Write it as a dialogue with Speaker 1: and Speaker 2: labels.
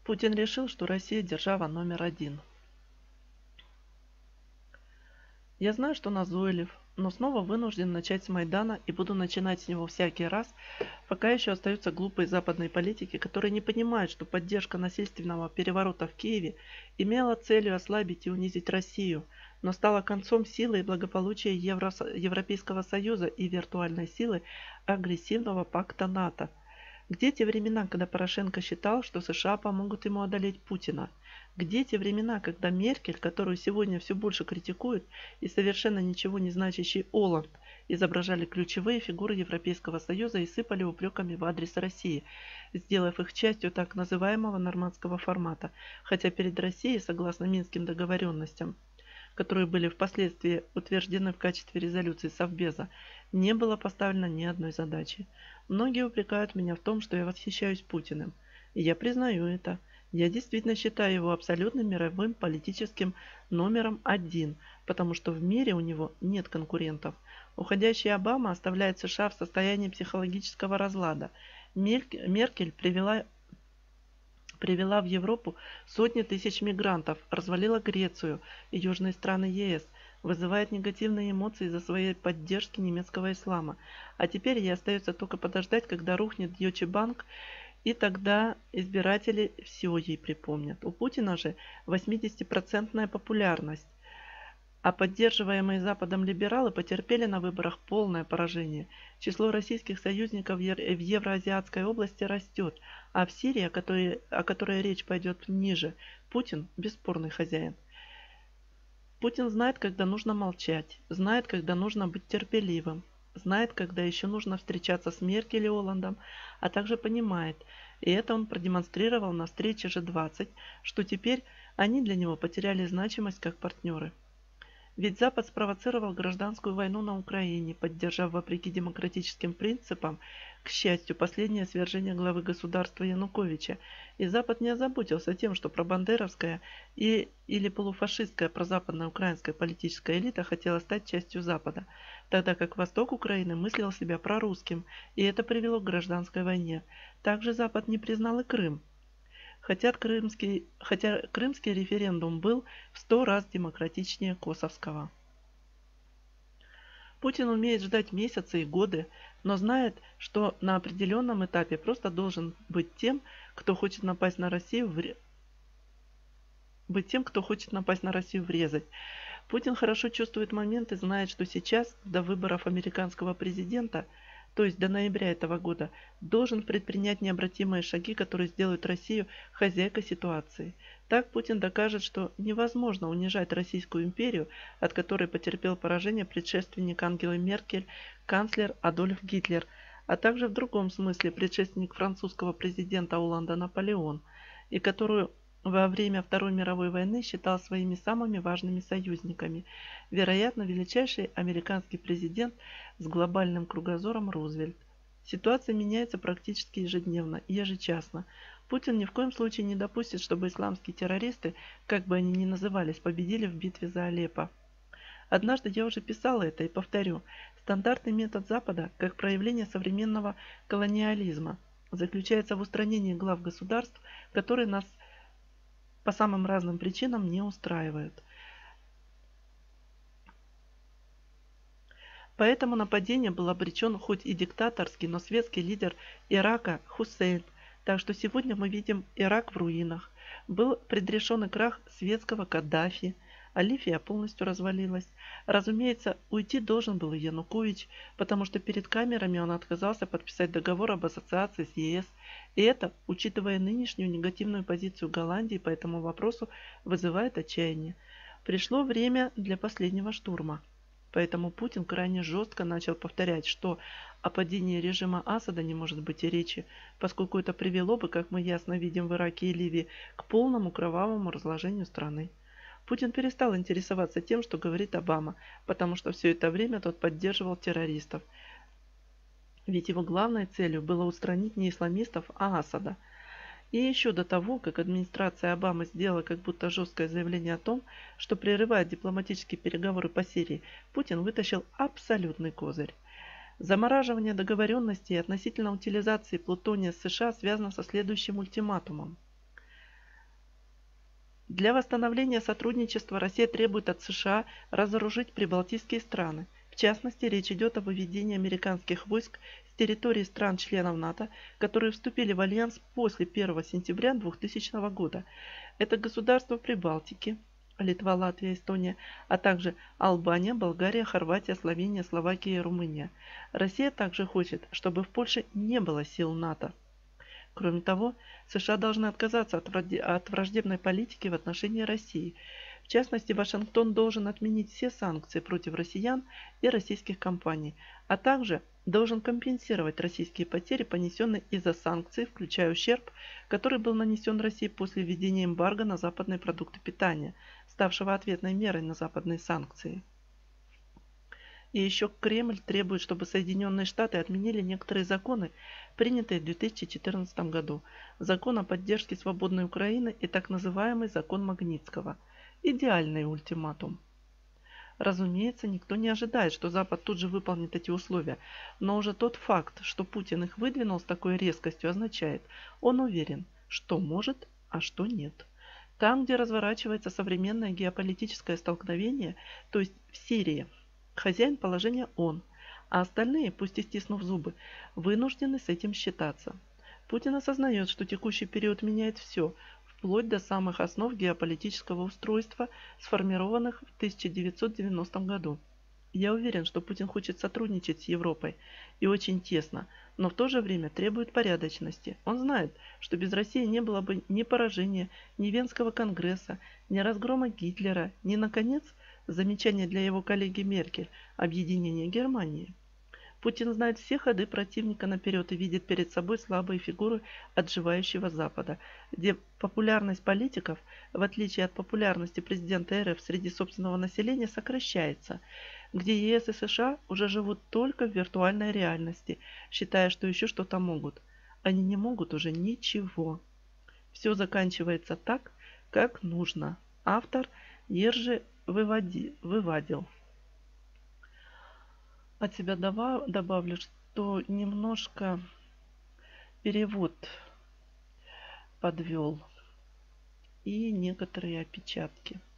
Speaker 1: Путин решил, что Россия держава номер один. Я знаю, что назойлив, но снова вынужден начать с Майдана и буду начинать с него всякий раз, пока еще остаются глупые западные политики, которые не понимают, что поддержка насильственного переворота в Киеве имела целью ослабить и унизить Россию, но стала концом силы и благополучия Европейского Союза и виртуальной силы агрессивного пакта НАТО. Где те времена, когда Порошенко считал, что США помогут ему одолеть Путина? Где те времена, когда Меркель, которую сегодня все больше критикуют, и совершенно ничего не значащий Оланд изображали ключевые фигуры Европейского Союза и сыпали упреками в адрес России, сделав их частью так называемого нормандского формата, хотя перед Россией, согласно Минским договоренностям, которые были впоследствии утверждены в качестве резолюции Совбеза, не было поставлено ни одной задачи. Многие упрекают меня в том, что я восхищаюсь Путиным. И я признаю это. Я действительно считаю его абсолютным мировым политическим номером один, потому что в мире у него нет конкурентов. Уходящий Обама оставляет США в состоянии психологического разлада. Меркель привела в Европу сотни тысяч мигрантов, развалила Грецию и южные страны ЕС, вызывает негативные эмоции из-за своей поддержки немецкого ислама. А теперь ей остается только подождать, когда рухнет Deutsche Bank, и тогда избиратели все ей припомнят. У Путина же 80% популярность, а поддерживаемые Западом либералы потерпели на выборах полное поражение. Число российских союзников в Евроазиатской области растет, а в Сирии, о которой речь пойдет ниже, Путин бесспорный хозяин. Путин знает, когда нужно молчать, знает, когда нужно быть терпеливым, знает, когда еще нужно встречаться с Меркель и Оландом, а также понимает, и это он продемонстрировал на встрече G20, что теперь они для него потеряли значимость как партнеры. Ведь Запад спровоцировал гражданскую войну на Украине, поддержав вопреки демократическим принципам, к счастью, последнее свержение главы государства Януковича, и Запад не озаботился тем, что пробандеровская или полуфашистская прозападная украинская политическая элита хотела стать частью Запада, тогда как Восток Украины мыслил себя прорусским, и это привело к гражданской войне. Также Запад не признал и Крым. Хотя крымский референдум был в 100 раз демократичнее косовского. Путин умеет ждать месяцы и годы, но знает, что на определенном этапе просто должен быть тем, кто хочет напасть на Россию, врезать. Путин хорошо чувствует момент и знает, что сейчас, до выборов американского президента, то есть до ноября этого года, должен предпринять необратимые шаги, которые сделают Россию хозяйкой ситуации. Так Путин докажет, что невозможно унижать Российскую империю, от которой потерпел поражение предшественник Ангелы Меркель, канцлер Адольф Гитлер, а также в другом смысле предшественник французского президента Оланда Наполеон, и которую во время Второй мировой войны считал своими самыми важными союзниками, вероятно, величайший американский президент с глобальным кругозором Рузвельт. Ситуация меняется практически ежедневно и ежечасно. Путин ни в коем случае не допустит, чтобы исламские террористы, как бы они ни назывались, победили в битве за Алеппо. Однажды я уже писала это и повторю. Стандартный метод Запада, как проявление современного колониализма, заключается в устранении глав государств, которые нас по самым разным причинам не устраивают. Поэтому нападение был обречен хоть и диктаторский, но светский лидер Ирака Хусейн. Так что сегодня мы видим Ирак в руинах. Был предрешен и крах светского Каддафи, а Ливия полностью развалилась. Разумеется, уйти должен был и Янукович, потому что перед камерами он отказался подписать договор об ассоциации с ЕС. И это, учитывая нынешнюю негативную позицию Голландии по этому вопросу, вызывает отчаяние. Пришло время для последнего штурма. Поэтому Путин крайне жестко начал повторять, что о падении режима Асада не может быть и речи, поскольку это привело бы, как мы ясно видим в Ираке и Ливии, к полному кровавому разложению страны. Путин перестал интересоваться тем, что говорит Обама, потому что все это время тот поддерживал террористов. Ведь его главной целью было устранить не исламистов, а Асада. И еще до того, как администрация Обамы сделала как будто жесткое заявление о том, что прерывает дипломатические переговоры по Сирии, Путин вытащил абсолютный козырь. Замораживание договоренностей относительно утилизации плутония с США связано со следующим ультиматумом. Для восстановления сотрудничества Россия требует от США разоружить прибалтийские страны. В частности, речь идет о выведении американских войск с территории стран-членов НАТО, которые вступили в альянс после 1 сентября 2000 года. Это государства Прибалтики, Литва, Латвия, Эстония, а также Албания, Болгария, Хорватия, Словения, Словакия и Румыния. Россия также хочет, чтобы в Польше не было сил НАТО. Кроме того, США должны отказаться от враждебной политики в отношении России. В частности, Вашингтон должен отменить все санкции против россиян и российских компаний, а также должен компенсировать российские потери, понесенные из-за санкций, включая ущерб, который был нанесен России после введения эмбарго на западные продукты питания, ставшего ответной мерой на западные санкции. И еще Кремль требует, чтобы Соединенные Штаты отменили некоторые законы, принятые в 2014 году. Закон о поддержке свободной Украины и так называемый закон Магнитского. Идеальный ультиматум. Разумеется, никто не ожидает, что Запад тут же выполнит эти условия, но уже тот факт, что Путин их выдвинул с такой резкостью, означает, он уверен, что может, а что нет. Там, где разворачивается современное геополитическое столкновение, то есть в Сирии, хозяин положения он, а остальные, пусть и стиснув зубы, вынуждены с этим считаться. Путин осознает, что текущий период меняет все, вплоть до самых основ геополитического устройства, сформированных в 1990 году. Я уверен, что Путин хочет сотрудничать с Европой и очень тесно, но в то же время требует порядочности. Он знает, что без России не было бы ни поражения, ни Венского конгресса, ни разгрома Гитлера, ни, наконец, замечание для его коллеги Меркель – объединения Германии. Путин знает все ходы противника наперед и видит перед собой слабые фигуры отживающего Запада, где популярность политиков, в отличие от популярности президента РФ среди собственного населения, сокращается, где ЕС и США уже живут только в виртуальной реальности, считая, что еще что-то могут. Они не могут уже ничего. Все заканчивается так, как нужно. Автор Ержи Вывадил. От себя добавлю, что немножко перевод подвел и некоторые опечатки.